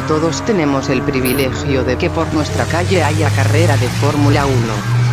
todos tenemos el privilegio de que por nuestra calle haya carrera de Fórmula 1.